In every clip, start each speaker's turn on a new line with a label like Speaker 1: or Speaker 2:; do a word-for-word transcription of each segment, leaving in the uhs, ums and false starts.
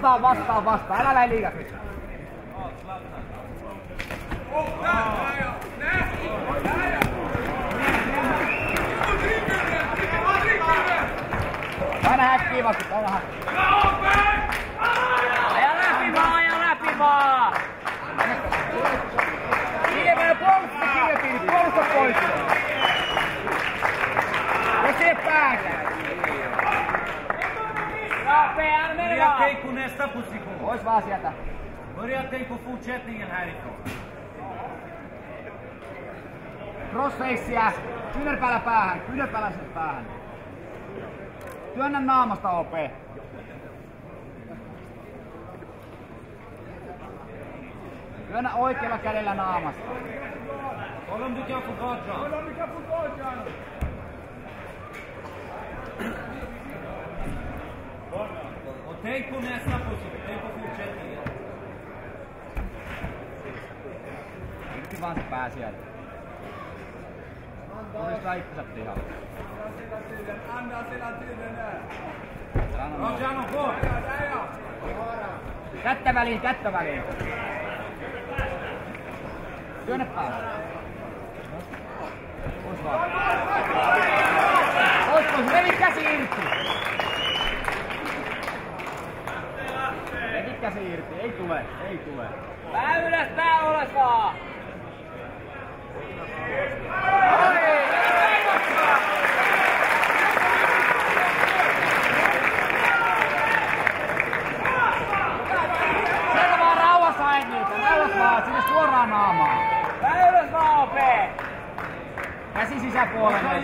Speaker 1: Vastaan, vastaan, vastaan. Älä lähde liikaa. Aina häkkii vasta, aina häkkii.
Speaker 2: Aja läpi vaan, aja läpi vaan!
Speaker 1: Siihen meidän puolusta kirjoitiin, puolusta pois. Jos ei pääkään.
Speaker 2: Börja
Speaker 3: tänka på nästa position.
Speaker 1: Pois vaan sieltä.
Speaker 3: Börja tänka på fortsättningen härifrån.
Speaker 1: Crossfacea, kyynärpäällä päähän, kyynärpäällä sinne päähän. Työnnä naamasta O P. Työnnä oikealla kädellä naamasta.
Speaker 3: Kolla om du kan få gatan. Kolla om du kan få gatan. Och tänk på nästa position, tänk på fortsättningen.
Speaker 1: Irti vaan se pää sieltä. Uudistaa itsensä pihalle.
Speaker 3: Andas hela tiden där.
Speaker 1: Bra
Speaker 3: Jano, gå!
Speaker 1: Kättä väliin, kättä väliin. Työnnä päälle. Pois vaan. Pois pois, revi käsi irti. Revi käsi irti, ei tule, ei tule.
Speaker 2: Pää ylös, pää ylös vaan!
Speaker 1: Sieltä vaan rauhassa haet niitä, rauhassa vaan, sinne suoraan naamaan.
Speaker 2: Pää ylös vaan O P!
Speaker 1: Käsi sisäpuolelle.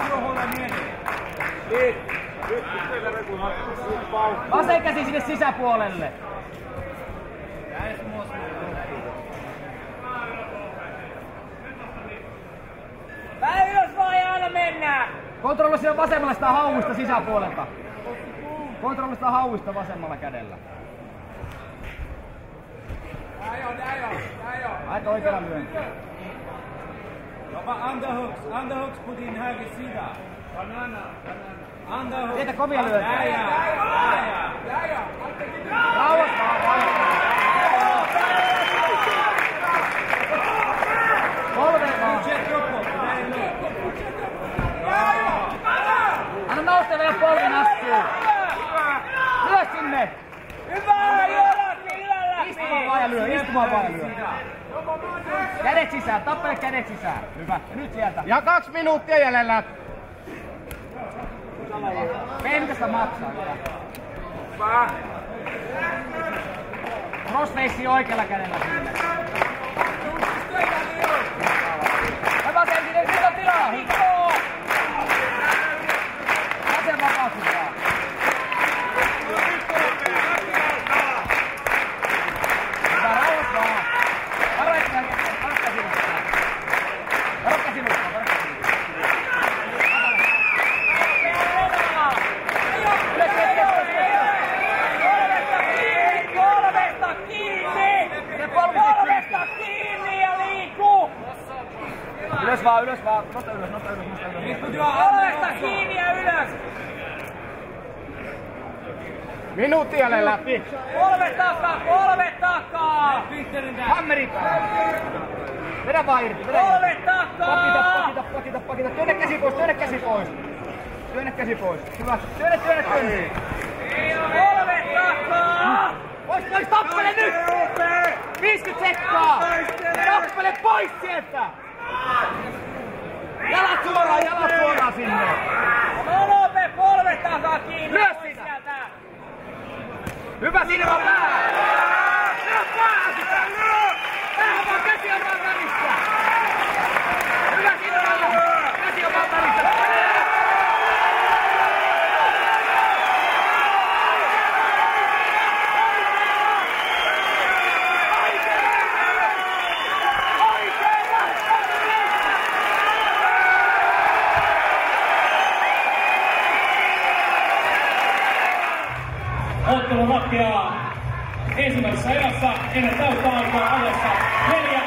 Speaker 1: Vasen käsi sinne sisäpuolelle.
Speaker 2: Pää ylös vaan ja aina mennään!
Speaker 1: Kontrolloi siellä vasemmalla sitä hauista sisäpuolelta. Kontrolloi sitä hauista vasemmalla kädellä. Aika oikealla lyönti.
Speaker 3: Jobba underhooks, underhooks på din högersida. Banana, banana. Underhooks.
Speaker 1: Teitä kovia lyöntiä.
Speaker 3: Där ja, där ja. Där ja.
Speaker 1: Rauhassa vaan, rauhassa. Polveen vaan.
Speaker 3: Fortsätt uppåt, det där är lugnt.
Speaker 1: Anna nousta vielä polven astuu. Lyö sinne.
Speaker 2: Hyvä! Jollakin ylä
Speaker 1: Istumaan vaan ja lyö, istumaan vaan ja lyö. Kädet sisään, tappele kädet sisään. Hyvä. Ja nyt sieltä.
Speaker 4: Ja kaksi minuuttia jäljellä.
Speaker 1: Pehmitästä maksaa. Crossface oikealla kädellä sinne. Hyvä sentinen, nyt on tilaa. Hikkoo! Vasen vapaasti vaan. Hyvä, rauhat vaan. Varo käsin ottaa. Varo käsin ottaa. Varo käsin ottaa.
Speaker 2: Kolmesta kiinni! Kolmesta kiinni ja liiku!
Speaker 1: Ylös vaan, ylös vaan. Nosta ylös, nosta ylös, nosta ylös.
Speaker 2: Kolmesta kiinni ja ylös!
Speaker 4: Minuutti jäljellä.
Speaker 2: Kolme takaa, kolme takaa!
Speaker 1: Hammeri päälle. Vedä vaan irti, vedä
Speaker 2: Kolme
Speaker 1: irti.
Speaker 2: takaa!
Speaker 1: Pakita, pakita, pakita, pakita. Työnnä käsi pois, työnnä käsi pois. Työnnä käsi pois. Hyvä. Työnnä, työnnä, työnnä.
Speaker 2: Kolme takaa!
Speaker 1: Pois, pois, tappele nyt! viisikymmentä sekkaa! Tappele pois sieltä! Jalat suoraan, jalat suoraan sinne!
Speaker 2: Olope, kolme takaa kiinni!
Speaker 1: Lyö
Speaker 2: Pois
Speaker 1: sitä.
Speaker 2: sieltä!
Speaker 1: Hyvä, sinne vaan pää! Lyö pää sitä! Pää vaan, käsi on vaan välissä! Hyvä, sinne vaan! Käsi on vaan välissä!
Speaker 5: Ottelu ratkeaa ensimmäisessä erässä ennen täyttä aikaa ajassa neljä